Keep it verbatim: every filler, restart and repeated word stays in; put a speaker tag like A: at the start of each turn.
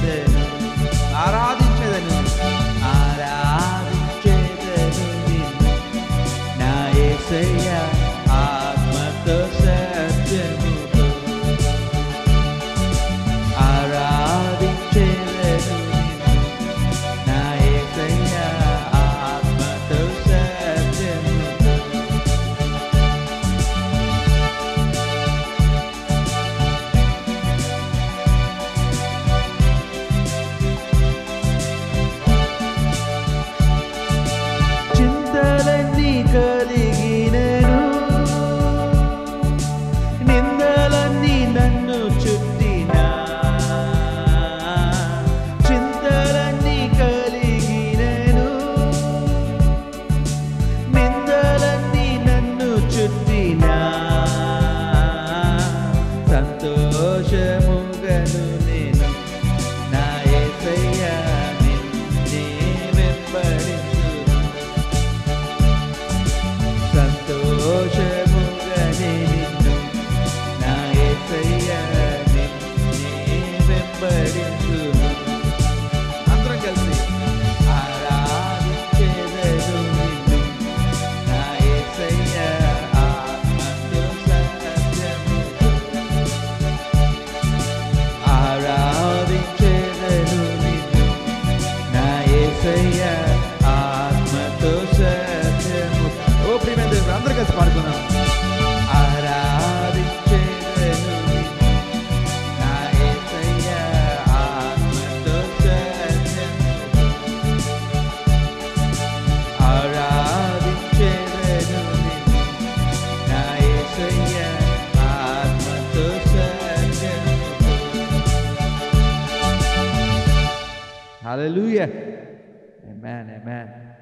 A: ఆరాధించేదను ఆరాధించేదను ఆరాధించేదను నిన్ను నా యేసయ్యా ఆత్మతో సత్యముతో ఆరాధించేదను నిన్ను నా యేసయ్యా ఆత్మతో సత్యముతో చింతలన్నీ కలిగినను నిందలన్నీ నన్ను చుట్టినా చింతలన్నీ కలిగినను నిందలన్నీ నన్ను చుట్టినా సంతోషముగను నేను నా యేసయ్యా నిన్నే వెంబడించును సంతోషముగనే నిన్ను నా యేసయ్యా నిన్నే వెంబడించును అందరం కలిసి ఆరాధించేదను నిన్ను నా యేసయ్యా ఆత్మతో సత్యముతో ఆరాధించేదను నిన్ను నా యేసయ్యా ఆత్మతో సత్యము ఓ ప్రియమైన దేవుడు అందరూ కలిసి పాడుకున్నాం ఆరాధించేదను నిన్ను నా యేసయ్యా ఆత్మతో సత్యముతో ఆరాధించేదను నిన్ను నా యేసయ్యా ఆత్మతో సత్యముతో హల్లెలూయా ఆమేన్ ఆమేన్